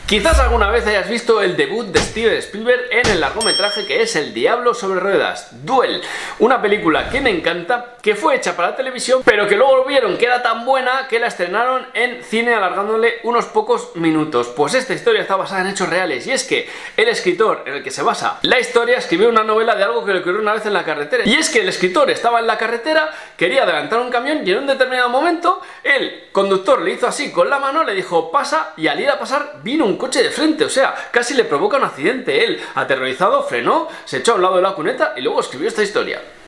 Quizás alguna vez hayas visto el debut de Steven Spielberg en el largometraje que es El Diablo sobre Ruedas, Duel, una película que me encanta, que fue hecha para televisión, pero que luego vieron que era tan buena que la estrenaron en cine alargándole unos pocos minutos. Pues esta historia está basada en hechos reales, y es que el escritor en el que se basa la historia escribió una novela de algo que le ocurrió una vez en la carretera. Y es que el escritor estaba en la carretera, quería adelantar un camión y en un determinado momento el conductor le hizo así con la mano, le dijo pasa, y al ir a pasar vino un coche de frente, o sea, casi le provoca un accidente. Él, aterrorizado, frenó, se echó a un lado de la cuneta y luego escribió esta historia.